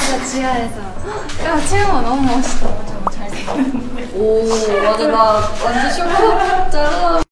진짜 지하에서. 야, 채영아 너무 멋있다. 잘생겼는데. 오, 맞아. 나 완전 쇼크. 짠.